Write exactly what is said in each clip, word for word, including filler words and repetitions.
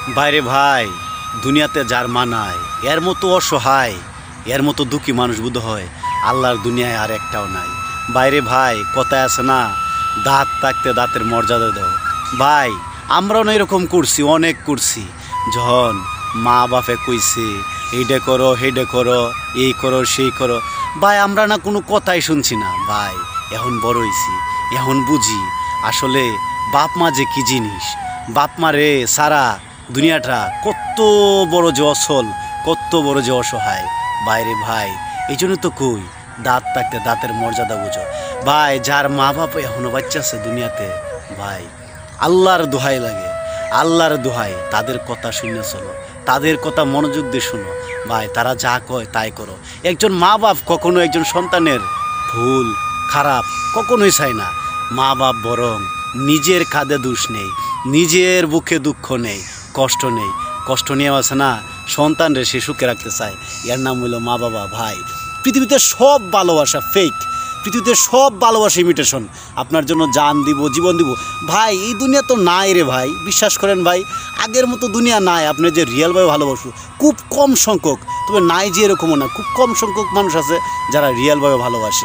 বাইরে ভাই, দুনিয়াতে যার মানায় এর মতো অসহায়, এর মতো দুঃখী মানুষ বোধ হয় আল্লাহর দুনিয়ায় আর একটাও নাই। বাইরে ভাই, কথায় আছে না, দাঁত থাকতে দাঁতের মর্যাদা দাও। ভাই আমরাও না এরকম করছি, অনেক করছি। যখন মা বাপে কইছে এইটা করো সেইটা করো, এই করো সেই করো, ভাই আমরা না কোনো কথাই শুনছি না। ভাই এখন বড় হইছি, এখন বুঝি আসলে বাপ মা যে কী জিনিস। বাপ মা রে সারা দুনিয়াটা কত বড় যে অসল, কত বড় যে অসহায়। বাইরে ভাই, এই জন্য তো কই দাঁত থাকতে দাঁতের মর্যাদা বুঝো। ভাই যার মা বাপ এখনো বাচ্চা আছে দুনিয়াতে, ভাই আল্লাহর দোহাই লাগে, আল্লাহর দোহাই, তাদের কথা শুনে চলো, তাদের কথা মনোযোগ দিয়ে শুনো। ভাই তারা যা কয় তাই করো। একজন মা বাপ কখনো একজন সন্তানের ভুল খারাপ কখনোই চায় না। মা বাপ বরং নিজের কাঁধে দোষ নেই, নিজের বুকে দুঃখ নেই, কষ্ট নেই। কষ্ট নিয়ে আছে না সন্তানরে সে সুখে রাখতে চায়, এর নাম হইল মা বাবা। ভাই পৃথিবীতে সব ভালোবাসা ফেক, পৃথিবীতে সব ভালোবাসা ইমিটেশন। আপনার জন্য জান দিব, জীবন দিব। ভাই এই দুনিয়া তো নাই রে ভাই, বিশ্বাস করেন ভাই, আগের মতো দুনিয়া নাই। আপনি যে রিয়েলভাবে ভালোবাসো খুব কম সংখ্যক, তবে নাই যে এরকমও না, খুব কম সংখ্যক মানুষ আছে যারা রিয়েলভাবে ভালোবাসে।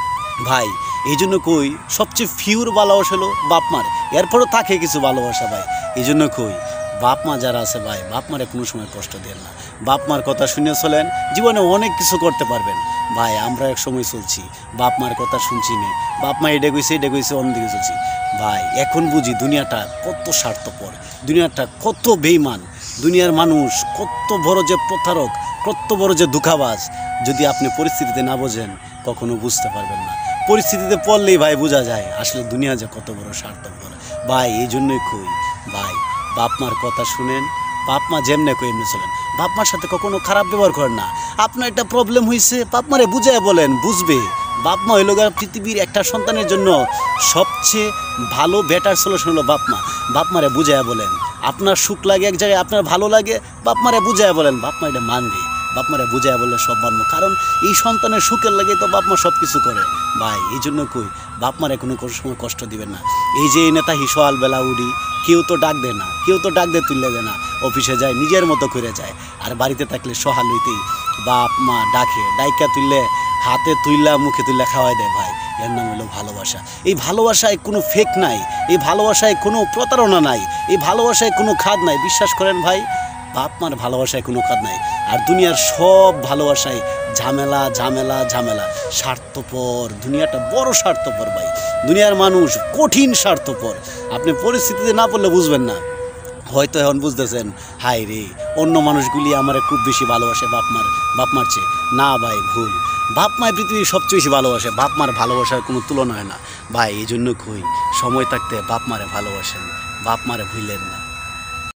ভাই এই জন্য কই সবচেয়ে ফিউর ভালোবাসা হলো বাপ মার, এরপরও থাকে কিছু ভালোবাসা। ভাই এই জন্য কই বাপ মা যারা আছে ভাই, বাপ মারে কোনো সময় কষ্ট দেন না। বাপ মার কথা শুনে চলেন, জীবনে অনেক কিছু করতে পারবেন। ভাই আমরা এক সময় চলছি বাপ মার কথা শুনছি নি, বাপ মা এটা কইছে এটা কইছে অন্যদিকে চলছি। ভাই এখন বুঝি দুনিয়াটা কত স্বার্থপর, দুনিয়াটা কত বেইমান, দুনিয়ার মানুষ কত বড় যে প্রতারক, কত বড় যে ধোঁকাবাজ। যদি আপনি পরিস্থিতিতে না বোঝেন কখনো বুঝতে পারবেন না। পরিস্থিতিতে পড়লেই ভাই বোঝা যায় আসলে দুনিয়া যে কত বড় স্বার্থপর। ভাই এই জন্যই কই ভাই বাপ মার কথা শুনেন, বাপ মা যেমনে কই এমনি চলেন। বাপ মার সাথে কখনো খারাপ ব্যবহার করেন না। আপনার একটা প্রবলেম হয়েছে বাপ মারে বুঝায় বলেন, বুঝবে। বাপ মা হইল পৃথিবীর একটা সন্তানের জন্য সবচেয়ে ভালো বেটার সলিউশন হলো বাপ মা। বাপ মারে বুঝায় বলেন, আপনার সুখ লাগে এক জায়গায়, আপনার ভালো লাগে, বাপ মারে বুঝায় বলেন, বাপ মা এটা মানবে। বাপ মারে বুঝায় বললে সব মানবো, কারণ এই সন্তানের সুখের লাগে তো বাপ মা সব কিছু করে। ভাই এই জন্য কই বাপ মারে কোনো সময় কষ্ট দিবেন না। এই যে এই নেতা হিসোয়াল বেলা উড়ি, কেউ তো ডাক দেয় না, কেউ তো ডাক দিয়ে তুললে দেয় না, অফিসে যায় নিজের মতো করে যায়। আর বাড়িতে থাকলে সহাল হইতেই বাপ মা ডাকে, ডাইকা তুললে হাতে তুললা মুখে তুললে খাওয়াই দেয়। ভাই এর নাম হলো ভালোবাসা। এই ভালোবাসায় কোনো ফেক নাই, এই ভালোবাসায় কোনো প্রতারণা নাই, এই ভালোবাসায় কোনো খাদ নাই। বিশ্বাস করেন ভাই, বাপ মার ভালোবাসায় কোনো খাদ নাই। আর দুনিয়ার সব ভালোবাসায় ঝামেলা ঝামেলা ঝামেলা, স্বার্থপর। দুনিয়াটা বড় স্বার্থপর ভাই, দুনিয়ার মানুষ কঠিন স্বার্থপর। আপনি পরিস্থিতিতে না পড়লে বুঝবেন না। হয়তো এখন বুঝতেছেন হাই রে অন্য মানুষগুলি আমার খুব বেশি ভালোবাসে বাপ মার বাপ মার চেয়ে। না ভাই ভুল, বাপ মায় পৃথিবীর সবচেয়ে বেশি ভালোবাসে, বাপ মার ভালোবাসার কোনো তুলনা হয় না। ভাই এই জন্য কই সময় থাকতে বাপ মারে ভালোবাসেন, বাপ মারে ভুললেন না।